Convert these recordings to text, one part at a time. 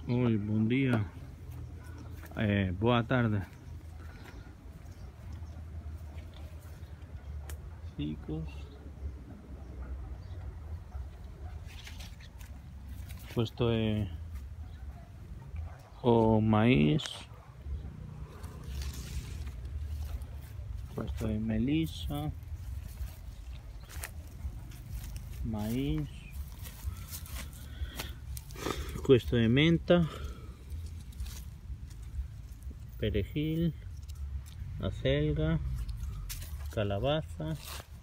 Oi, bom dia. Boa tarde. Chicos, puesto o maíz, puesto de melisa, maíz, puesto de menta, perejil, acelga, calabaza,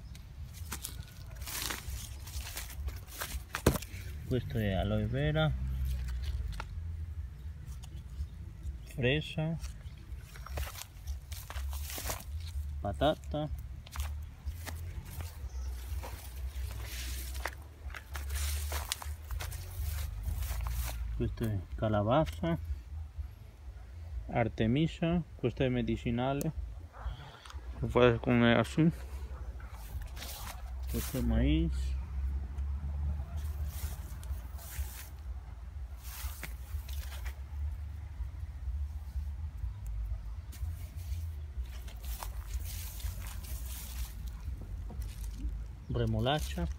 puesto de aloe vera, fresa, patata, puesto de calabaza, artemisa, puesto de medicinales, lo puedes comer así, puesto de maíz, remolacha,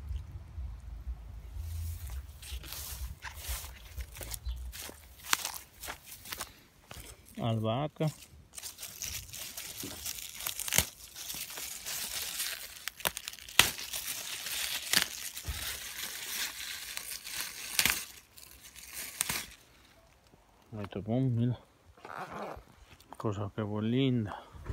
albahaca, esto pum, mira, cosa que muy linda.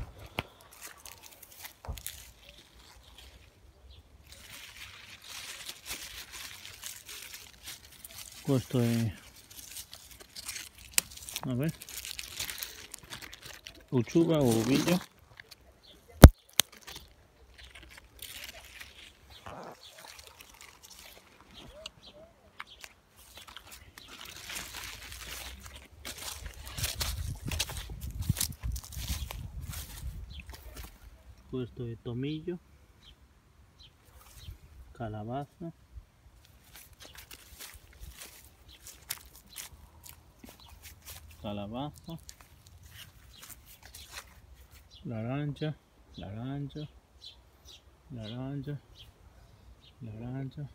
Puesto de, a ver, uchuva o uvillo, puesto de tomillo, calabaza, calabaza, naranja, naranja, naranja, naranja,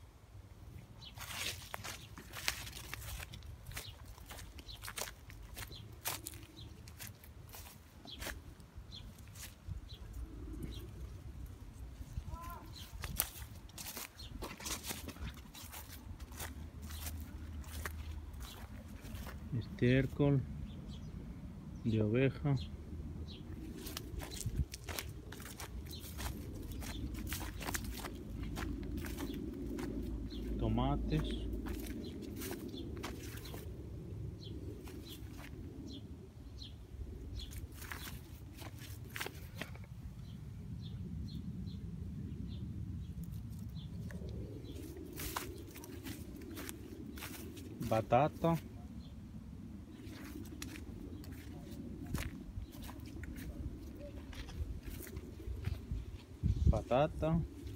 estiércol de oveja, tomates, batata, patata,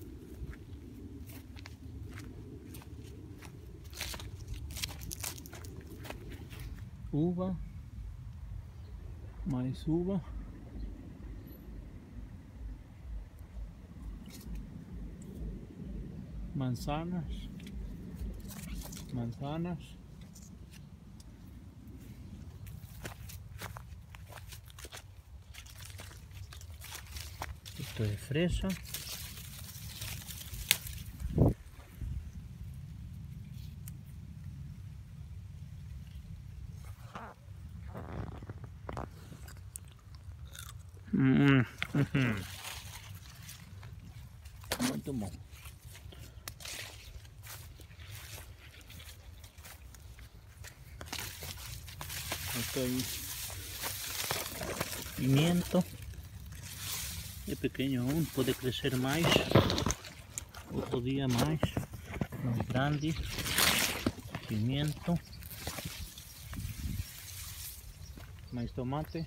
uva, maíz uva, manzanas, manzanas, esto de fresa, muito bom. Esto ahí, pimiento, es pequeño aún, puede crecer más, otro día más grande, pimiento, más tomate,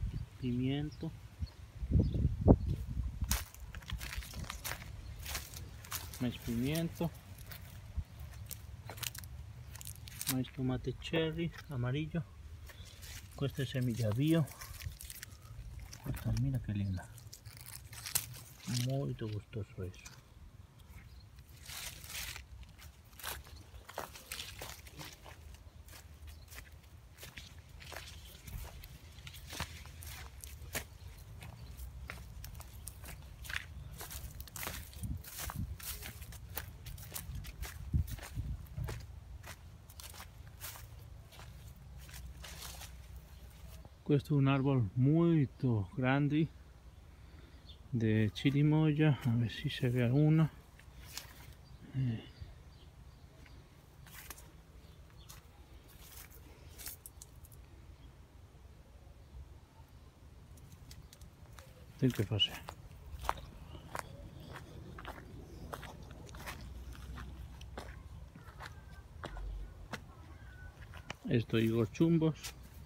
pimiento, maíz pimiento, maíz tomate cherry amarillo. Esta es semilla bio. Mira qué linda, muy gustoso eso. Questo è un árbol muy grande de chirimoya. A ver si se ve alguna. Tem que fazer. Esto higos chumbos,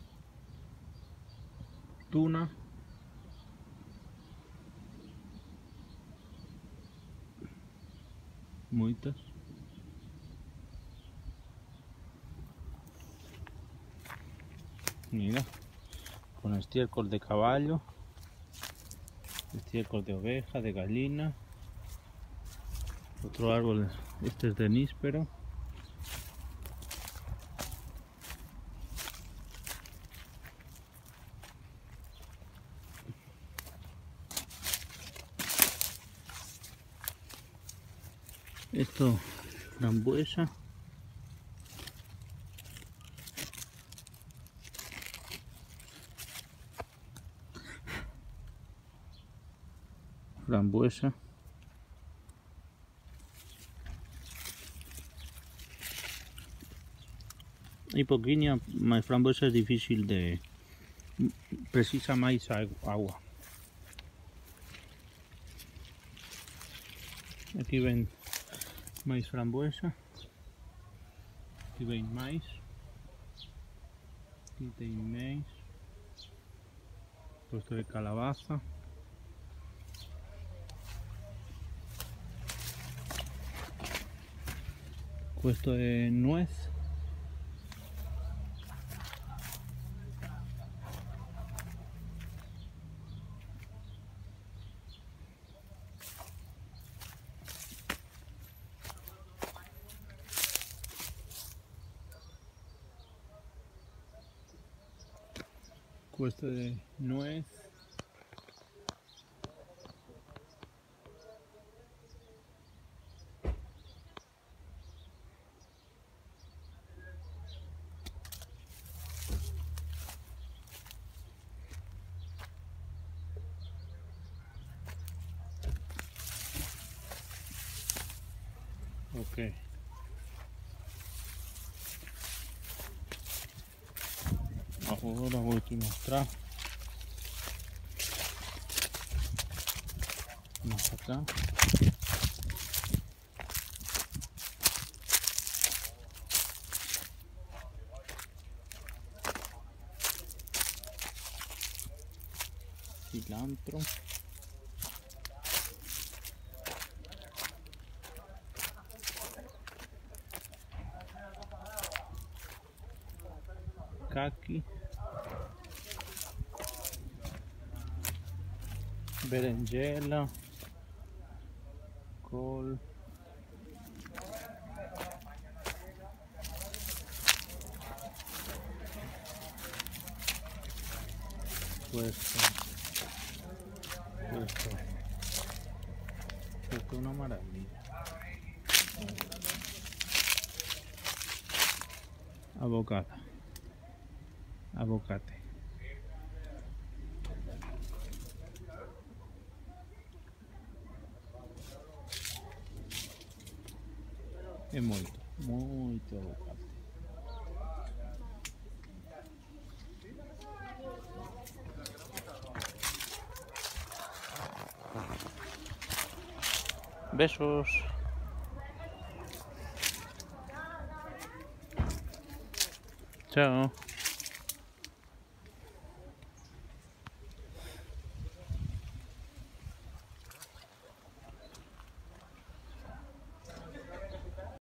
tuna, muitas. Mira, con estiércol de caballo, estiércol de oveja, de gallina. Otro árbol, este es de níspero. Esto, frambuesa. Frambuesa. Y poquinha, más frambuesa es difícil de... precisa más agua. Aquí ven maíz frambuesa. Aquí ven maíz. Aquí tem maíz. Puesto de calabaza. Puesto de nuez. Puesto de nuez. Ok. Ahora voy a mostrar más acá. Cilantro. Caqui. Berenjena. Col. Esto es una maravilla. Abocate. Es muy abocate. Besos. Chao.